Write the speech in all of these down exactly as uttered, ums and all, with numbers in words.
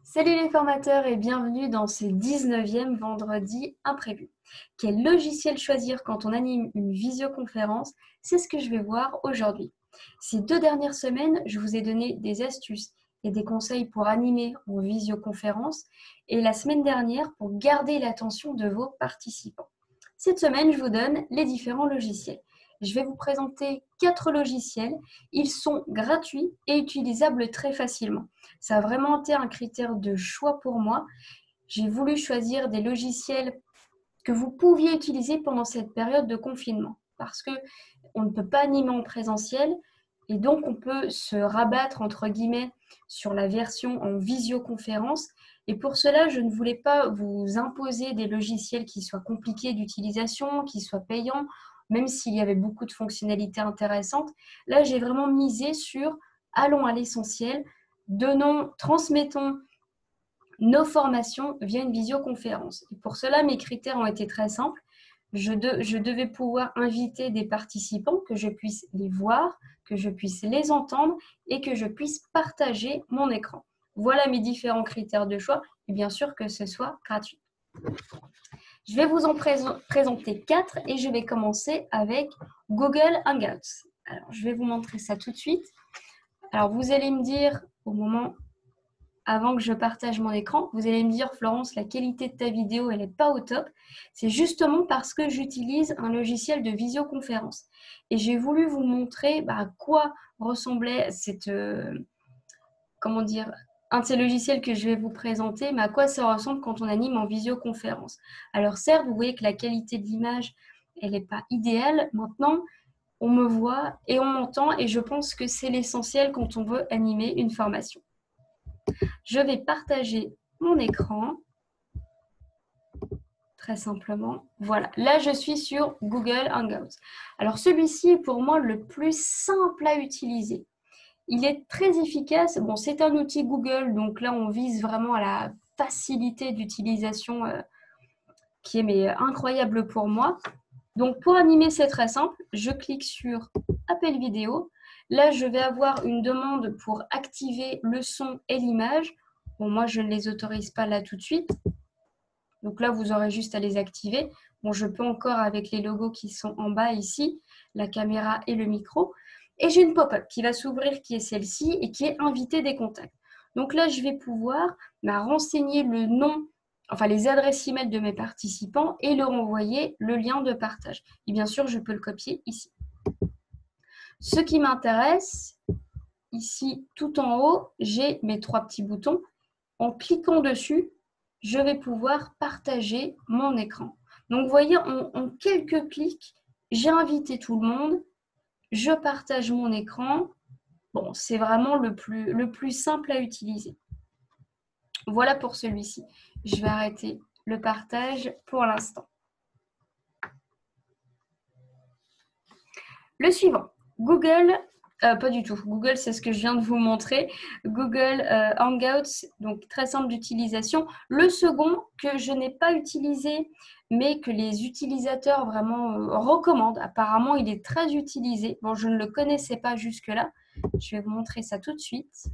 Salut les formateurs et bienvenue dans ce dix-neuvième vendredi imprévu. Quel logiciel choisir quand on anime une visioconférence? C'est ce que je vais voir aujourd'hui. Ces deux dernières semaines, je vous ai donné des astuces et des conseils pour animer en visioconférence et la semaine dernière pour garder l'attention de vos participants. Cette semaine, je vous donne les différents logiciels. Je vais vous présenter quatre logiciels. Ils sont gratuits et utilisables très facilement. Ça a vraiment été un critère de choix pour moi. J'ai voulu choisir des logiciels que vous pouviez utiliser pendant cette période de confinement parce qu'on ne peut pas animer en présentiel et donc on peut se rabattre entre guillemets sur la version en visioconférence. Et pour cela, je ne voulais pas vous imposer des logiciels qui soient compliqués d'utilisation, qui soient payants, même s'il y avait beaucoup de fonctionnalités intéressantes. Là, j'ai vraiment misé sur allons à l'essentiel, donnons, transmettons nos formations via une visioconférence. Et pour cela, mes critères ont été très simples. Je, de, je devais pouvoir inviter des participants, que je puisse les voir, que je puisse les entendre et que je puisse partager mon écran. Voilà mes différents critères de choix et bien sûr que ce soit gratuit. Je vais vous en pré présenter quatre et je vais commencer avec Google Hangouts. Alors, je vais vous montrer ça tout de suite. Alors, vous allez me dire au moment, avant que je partage mon écran, vous allez me dire Florence, la qualité de ta vidéo, elle n'est pas au top. C'est justement parce que j'utilise un logiciel de visioconférence. Et j'ai voulu vous montrer bah, à quoi ressemblait cette, euh, comment dire, un de ces logiciels que je vais vous présenter, mais à quoi ça ressemble quand on anime en visioconférence. Alors certes, vous voyez que la qualité de l'image, elle n'est pas idéale. Maintenant, on me voit et on m'entend et je pense que c'est l'essentiel quand on veut animer une formation. Je vais partager mon écran, très simplement. Voilà, là je suis sur Google Hangouts. Alors celui-ci est pour moi le plus simple à utiliser. Il est très efficace. Bon, c'est un outil Google, donc là on vise vraiment à la facilité d'utilisation euh, qui est mais, incroyable pour moi. Donc pour animer, c'est très simple. Je clique sur Appel vidéo. Là, je vais avoir une demande pour activer le son et l'image. Bon, moi, je ne les autorise pas là tout de suite. Donc là, vous aurez juste à les activer. Bon, je peux encore avec les logos qui sont en bas ici, la caméra et le micro. Et j'ai une pop-up qui va s'ouvrir, qui est celle-ci et qui est inviter des contacts. Donc là, je vais pouvoir bah, renseigner le nom, enfin les adresses email de mes participants et leur envoyer le lien de partage. Et bien sûr, je peux le copier ici. Ce qui m'intéresse, ici tout en haut, j'ai mes trois petits boutons. En cliquant dessus, je vais pouvoir partager mon écran. Donc, vous voyez, en, en quelques clics, j'ai invité tout le monde, je partage mon écran. Bon, c'est vraiment le plus, le plus simple à utiliser. Voilà pour celui-ci. Je vais arrêter le partage pour l'instant. Le suivant, Google, euh, pas du tout, Google c'est ce que je viens de vous montrer, Google euh, Hangouts, donc très simple d'utilisation. Le second que je n'ai pas utilisé, mais que les utilisateurs vraiment euh, recommandent, apparemment il est très utilisé, bon je ne le connaissais pas jusque-là, je vais vous montrer ça tout de suite.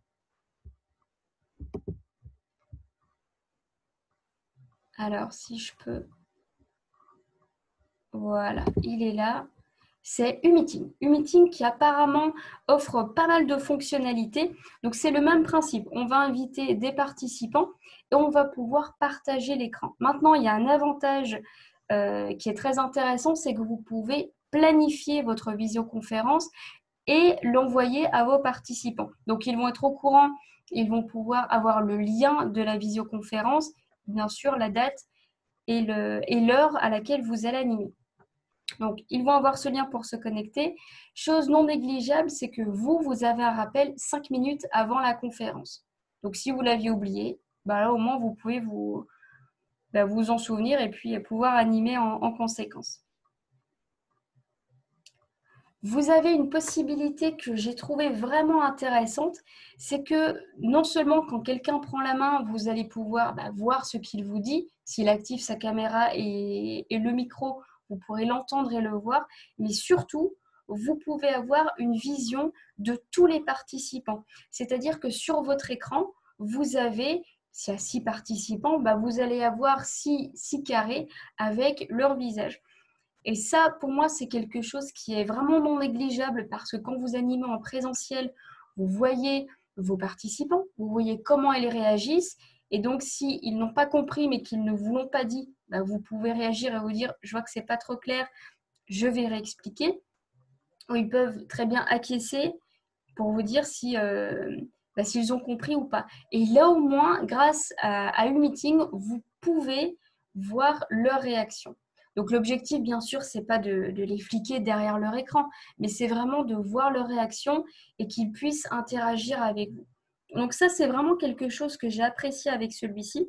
Alors si je peux, voilà, il est là. C'est Umeeting. Umeeting qui apparemment offre pas mal de fonctionnalités. Donc, c'est le même principe. On va inviter des participants et on va pouvoir partager l'écran. Maintenant, il y a un avantage euh, qui est très intéressant, c'est que vous pouvez planifier votre visioconférence et l'envoyer à vos participants. Donc, ils vont être au courant, ils vont pouvoir avoir le lien de la visioconférence, bien sûr, la date et l'heure à laquelle vous allez animer. Donc, ils vont avoir ce lien pour se connecter. Chose non négligeable, c'est que vous, vous avez un rappel cinq minutes avant la conférence. Donc, si vous l'aviez oublié, bah là, au moins, vous pouvez vous, bah, vous en souvenir et puis pouvoir animer en, en conséquence. Vous avez une possibilité que j'ai trouvée vraiment intéressante, c'est que non seulement quand quelqu'un prend la main, vous allez pouvoir bah, voir ce qu'il vous dit, s'il active sa caméra et, et le micro, vous pourrez l'entendre et le voir, mais surtout, vous pouvez avoir une vision de tous les participants. C'est-à-dire que sur votre écran, vous avez, s'il y a six participants, bah, vous allez avoir six, six carrés avec leur visage. Et ça, pour moi, c'est quelque chose qui est vraiment non négligeable parce que quand vous animez en présentiel, vous voyez vos participants, vous voyez comment ils réagissent. Et donc, s'ils n'ont pas compris mais qu'ils ne vous l'ont pas dit, bah, vous pouvez réagir et vous dire « je vois que ce n'est pas trop clair, je vais réexpliquer ». Ou ils peuvent très bien acquiescer pour vous dire si, euh, bah, s'ils ont compris ou pas. Et là, au moins, grâce à, à Meeting, vous pouvez voir leur réaction. Donc, l'objectif, bien sûr, ce n'est pas de, de les fliquer derrière leur écran, mais c'est vraiment de voir leur réaction et qu'ils puissent interagir avec vous. Donc, ça, c'est vraiment quelque chose que j'ai apprécié avec celui-ci.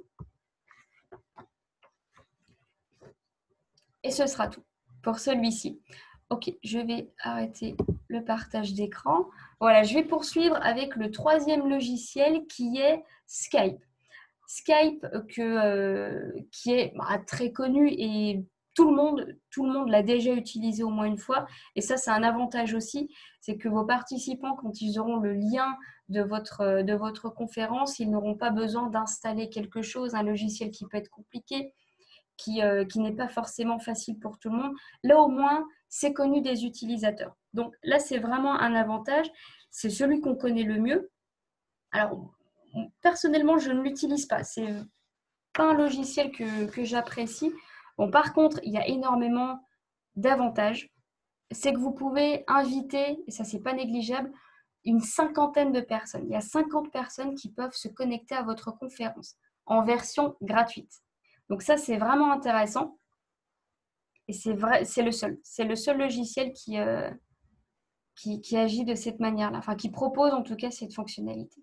Et ce sera tout pour celui-ci. Ok, je vais arrêter le partage d'écran. Voilà, je vais poursuivre avec le troisième logiciel qui est Skype. Skype que, euh, qui est bah, très connu et tout le monde, tout le monde l'a déjà utilisé au moins une fois. Et ça, c'est un avantage aussi, c'est que vos participants, quand ils auront le lien de votre, de votre conférence, ils n'auront pas besoin d'installer quelque chose, un logiciel qui peut être compliqué, qui, euh, qui n'est pas forcément facile pour tout le monde. Là, au moins, c'est connu des utilisateurs. Donc là, c'est vraiment un avantage. C'est celui qu'on connaît le mieux. Alors, personnellement, je ne l'utilise pas. C'est pas un logiciel que, que j'apprécie. Bon, par contre, il y a énormément d'avantages. C'est que vous pouvez inviter, et ça, c'est pas négligeable, une cinquantaine de personnes. Il y a cinquante personnes qui peuvent se connecter à votre conférence en version gratuite. Donc ça, c'est vraiment intéressant. Et c'est vrai, c'est le seul. C'est le seul logiciel qui, euh, qui, qui agit de cette manière-là. Enfin, qui propose en tout cas cette fonctionnalité.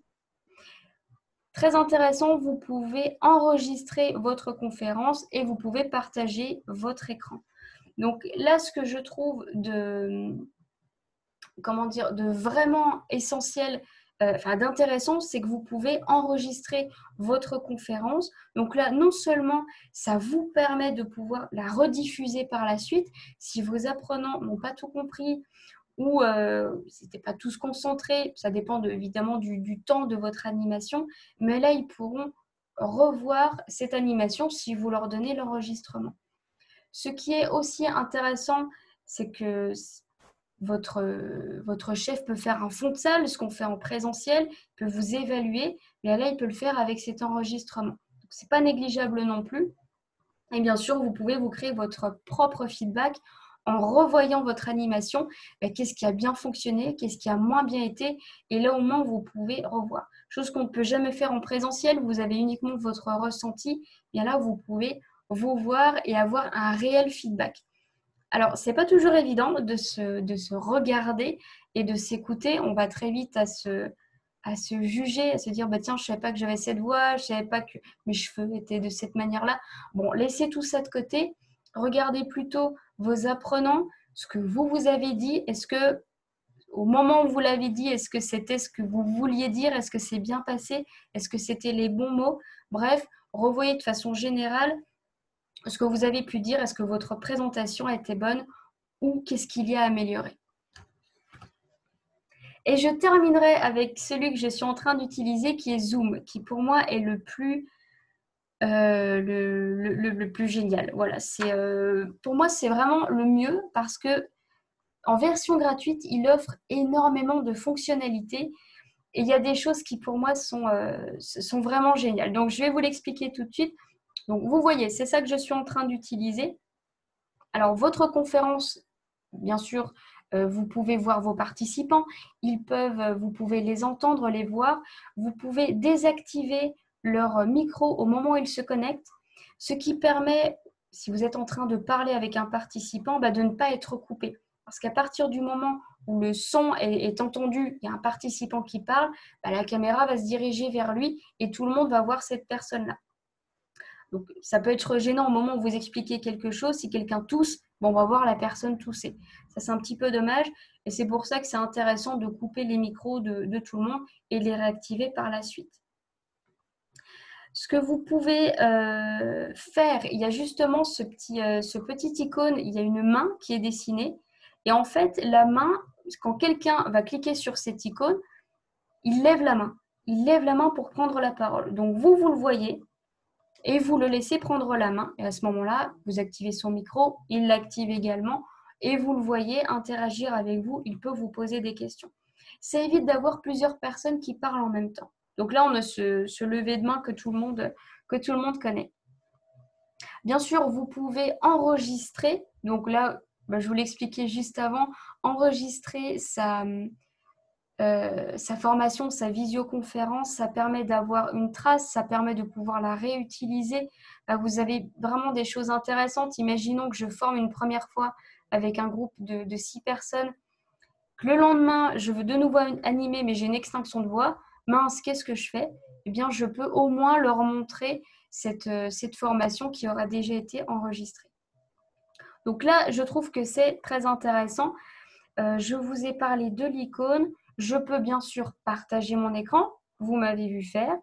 Très intéressant, vous pouvez enregistrer votre conférence et vous pouvez partager votre écran. Donc là, ce que je trouve de, comment dire, de vraiment essentiel, euh, enfin d'intéressant, c'est que vous pouvez enregistrer votre conférence. Donc là, non seulement ça vous permet de pouvoir la rediffuser par la suite, si vos apprenants n'ont pas tout compris ou euh, si n'étaient pas tous concentrés, ça dépend de, évidemment du, du temps de votre animation, mais là, ils pourront revoir cette animation si vous leur donnez l'enregistrement. Ce qui est aussi intéressant, c'est que votre, votre chef peut faire un fond de salle, ce qu'on fait en présentiel, peut vous évaluer, mais là, il peut le faire avec cet enregistrement. Ce n'est pas négligeable non plus. Et bien sûr, vous pouvez vous créer votre propre feedback en revoyant votre animation, ben, qu'est-ce qui a bien fonctionné, qu'est-ce qui a moins bien été, et là au moins vous pouvez revoir. Chose qu'on ne peut jamais faire en présentiel, vous avez uniquement votre ressenti, bien là vous pouvez vous voir et avoir un réel feedback. Alors, ce n'est pas toujours évident de se, de se regarder et de s'écouter, on va très vite à se, à se juger, à se dire bah, tiens, je ne savais pas que j'avais cette voix, je ne savais pas que mes cheveux étaient de cette manière-là. Bon, laissez tout ça de côté, regardez plutôt vos apprenants, ce que vous vous avez dit, est-ce que au moment où vous l'avez dit, est-ce que c'était ce que vous vouliez dire, est-ce que c'est bien passé, est-ce que c'était les bons mots, bref, revoyez de façon générale ce que vous avez pu dire, est-ce que votre présentation a été bonne ou qu'est-ce qu'il y a à améliorer. Et je terminerai avec celui que je suis en train d'utiliser qui est Zoom, qui pour moi est le plus Euh, le, le, le plus génial. Voilà, c'est euh, pour moi c'est vraiment le mieux parce que en version gratuite, il offre énormément de fonctionnalités et il y a des choses qui pour moi sont, euh, sont vraiment géniales. Donc je vais vous l'expliquer tout de suite. Donc vous voyez, c'est ça que je suis en train d'utiliser. Alors votre conférence, bien sûr, euh, vous pouvez voir vos participants, ils peuvent, vous pouvez les entendre, les voir, vous pouvez désactiver leur micro au moment où ils se connectent, ce qui permet, si vous êtes en train de parler avec un participant, bah, de ne pas être coupé. Parce qu'à partir du moment où le son est, est entendu, il y a un participant qui parle, bah, la caméra va se diriger vers lui et tout le monde va voir cette personne-là. Donc, ça peut être gênant au moment où vous expliquez quelque chose. Si quelqu'un tousse, bon, on va voir la personne tousser. Ça, c'est un petit peu dommage. Et c'est pour ça que c'est intéressant de couper les micros de, de tout le monde et les réactiver par la suite. Ce que vous pouvez euh, faire, il y a justement ce petit, euh, ce petit icône, il y a une main qui est dessinée. Et en fait, la main, quand quelqu'un va cliquer sur cette icône, il lève la main. il lève la main pour prendre la parole. Donc vous, vous le voyez et vous le laissez prendre la main. Et à ce moment-là, vous activez son micro, il l'active également et vous le voyez interagir avec vous, il peut vous poser des questions. Ça évite d'avoir plusieurs personnes qui parlent en même temps. Donc là, on a ce, ce lever de main que tout le monde, que tout le monde connaît. Bien sûr, vous pouvez enregistrer. Donc là, bah, je vous l'expliquais juste avant, enregistrer sa, euh, sa formation, sa visioconférence, ça permet d'avoir une trace, ça permet de pouvoir la réutiliser. Bah, vous avez vraiment des choses intéressantes. Imaginons que je forme une première fois avec un groupe de, de six personnes. Le lendemain, je veux de nouveau animer, mais j'ai une extinction de voix. Mince, qu'est-ce que je fais? Eh bien, je peux au moins leur montrer cette, cette formation qui aura déjà été enregistrée. Donc là, je trouve que c'est très intéressant. Euh, je vous ai parlé de l'icône. Je peux bien sûr partager mon écran. Vous m'avez vu faire.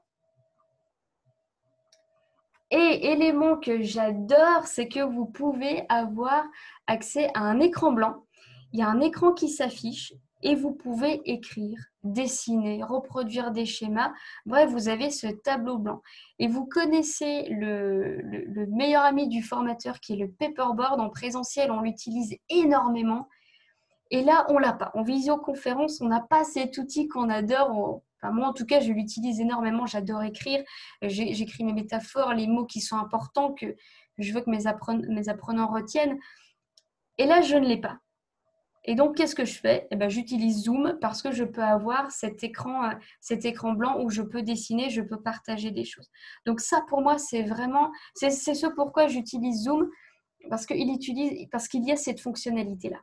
Et élément que j'adore, c'est que vous pouvez avoir accès à un écran blanc. Il y a un écran qui s'affiche et vous pouvez écrire, dessiner, reproduire des schémas. Bref, vous avez ce tableau blanc. Et vous connaissez le, le, le meilleur ami du formateur qui est le paperboard. En présentiel, on l'utilise énormément. Et là, on ne l'a pas. En visioconférence, on n'a pas cet outil qu'on adore. Enfin, moi, en tout cas, je l'utilise énormément. J'adore écrire. J'écris mes métaphores, les mots qui sont importants, que je veux que mes, appren mes apprenants retiennent. Et là, je ne l'ai pas. Et donc, qu'est-ce que je fais? Eh ben, j'utilise Zoom parce que je peux avoir cet écran, euh, cet écran blanc où je peux dessiner, je peux partager des choses. Donc ça, pour moi, c'est vraiment… C'est ce pourquoi j'utilise Zoom, parce qu'il utilise, parce qu'il y a cette fonctionnalité-là.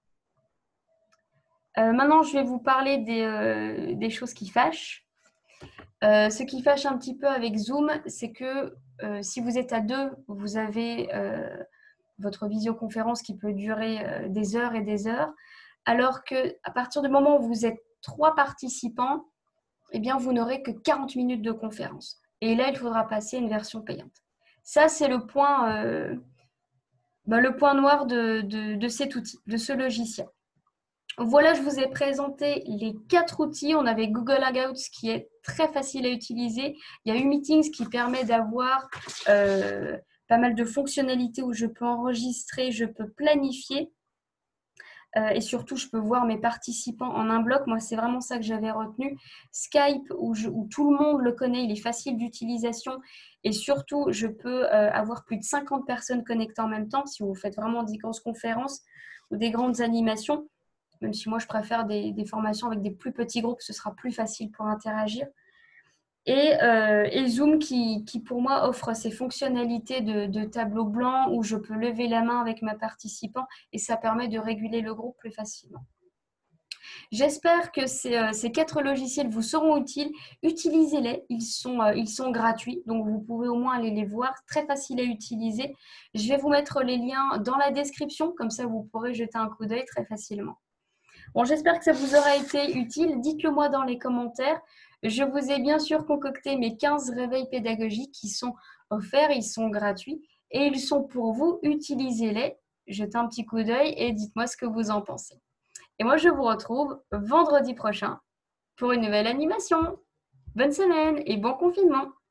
Euh, maintenant, je vais vous parler des, euh, des choses qui fâchent. Euh, ce qui fâche un petit peu avec Zoom, c'est que euh, si vous êtes à deux, vous avez euh, votre visioconférence qui peut durer euh, des heures et des heures, alors qu'à partir du moment où vous êtes trois participants, eh bien, vous n'aurez que quarante minutes de conférence. Et là, il faudra passer une version payante. Ça, c'est le point, euh, ben, le point noir de, de, de cet outil, de ce logiciel. Voilà, je vous ai présenté les quatre outils. On avait Google Hangouts qui est très facile à utiliser. Il y a U-Meetings qui permet d'avoir euh, pas mal de fonctionnalités où je peux enregistrer, je peux planifier. Euh, et surtout, je peux voir mes participants en un bloc. Moi, c'est vraiment ça que j'avais retenu. Skype, où, je, où tout le monde le connaît, il est facile d'utilisation. Et surtout, je peux euh, avoir plus de cinquante personnes connectées en même temps si vous faites vraiment des grosses conférences ou des grandes animations. Même si moi, je préfère des, des formations avec des plus petits groupes, ce sera plus facile pour interagir. Et, euh, et Zoom qui, qui, pour moi, offre ces fonctionnalités de, de tableau blanc où je peux lever la main avec ma participant et ça permet de réguler le groupe plus facilement. J'espère que ces, euh, ces quatre logiciels vous seront utiles. Utilisez-les, ils sont, euh, ils sont gratuits, donc vous pouvez au moins aller les voir, très facile à utiliser. Je vais vous mettre les liens dans la description, comme ça vous pourrez jeter un coup d'œil très facilement. Bon, j'espère que ça vous aura été utile. Dites-le moi dans les commentaires. Je vous ai bien sûr concocté mes quinze réveils pédagogiques qui sont offerts, ils sont gratuits et ils sont pour vous. Utilisez-les, jetez un petit coup d'œil et dites-moi ce que vous en pensez. Et moi, je vous retrouve vendredi prochain pour une nouvelle animation. Bonne semaine et bon confinement!